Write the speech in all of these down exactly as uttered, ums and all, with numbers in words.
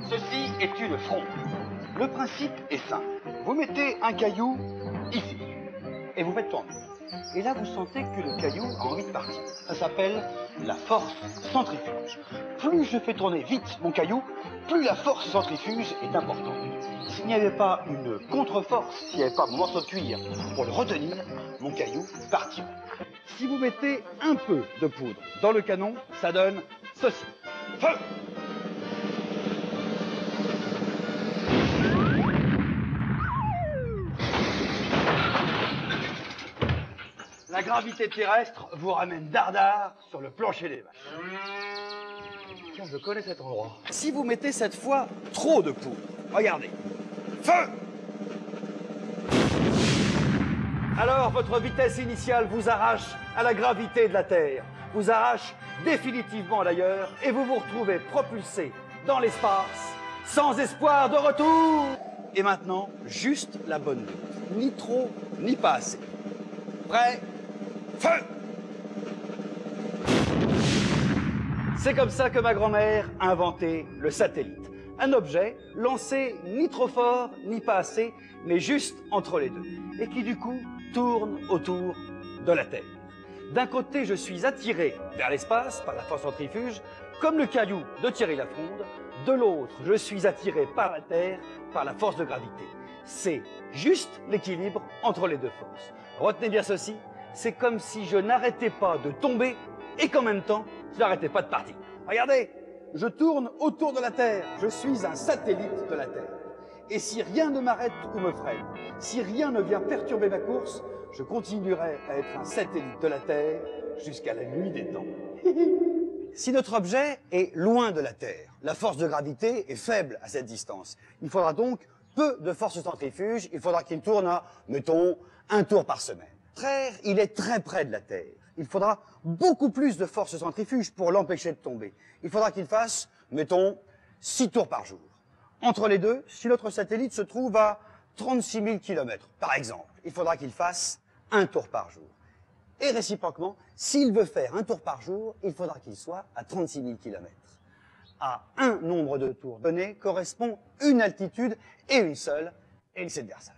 Ceci est une fronde. Le principe est simple. Vous mettez un caillou ici et vous faites tourner. Et là, vous sentez que le caillou a envie de partir. Ça s'appelle la force centrifuge. Plus je fais tourner vite mon caillou, plus la force centrifuge est importante. S'il n'y avait pas une contre-force, s'il n'y avait pas mon morceau de cuir pour le retenir, mon caillou partirait. Si vous mettez un peu de poudre dans le canon, ça donne ceci. Feu! La gravité terrestre vous ramène dardard sur le plancher des vaches. Tiens, je connais cet endroit. Si vous mettez cette fois trop de poudre, regardez. Feu! Alors votre vitesse initiale vous arrache à la gravité de la Terre, vous arrache définitivement d'ailleurs, et vous vous retrouvez propulsé dans l'espace, sans espoir de retour. Et maintenant, juste la bonne dose. Ni trop, ni pas assez. Prêt? Feu! C'est comme ça que ma grand-mère a inventé le satellite. Un objet lancé ni trop fort, ni pas assez, mais juste entre les deux. Et qui du coup tourne autour de la Terre. D'un côté, je suis attiré vers l'espace par la force centrifuge, comme le caillou de Thierry Lafronde. De l'autre, je suis attiré par la Terre, par la force de gravité. C'est juste l'équilibre entre les deux forces. Retenez bien ceci, c'est comme si je n'arrêtais pas de tomber et qu'en même temps, je n'arrêtais pas de partir. Regardez, je tourne autour de la Terre, je suis un satellite de la Terre. Et si rien ne m'arrête ou me freine, si rien ne vient perturber ma course, je continuerai à être un satellite de la Terre jusqu'à la nuit des temps. Si notre objet est loin de la Terre, la force de gravité est faible à cette distance. Il faudra donc peu de force centrifuge, il faudra qu'il tourne à, mettons, un tour par semaine. Terre, il est très près de la Terre. Il faudra beaucoup plus de force centrifuge pour l'empêcher de tomber. Il faudra qu'il fasse, mettons, six tours par jour. Entre les deux, si notre satellite se trouve à trente-six mille kilomètres, par exemple, il faudra qu'il fasse un tour par jour. Et réciproquement, s'il veut faire un tour par jour, il faudra qu'il soit à trente-six mille kilomètres. À un nombre de tours donné correspond une altitude et une seule, et c'est de Versailles.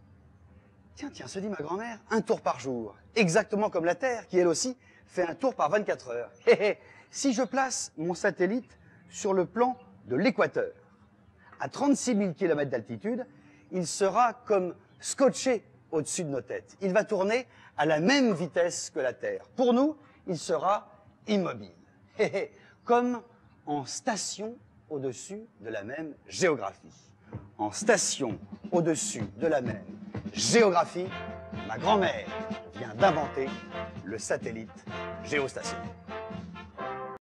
Tiens, tiens, se dit ma grand-mère, un tour par jour, exactement comme la Terre, qui elle aussi fait un tour par vingt-quatre heures. Hé hé, si je place mon satellite sur le plan de l'équateur, à trente-six mille kilomètres d'altitude, il sera comme scotché au-dessus de nos têtes. Il va tourner à la même vitesse que la Terre. Pour nous, il sera immobile. Hé hé, comme en station au-dessus de la même géographie. En station au-dessus de la même géographie, ma grand-mère vient d'inventer le satellite géostationnaire.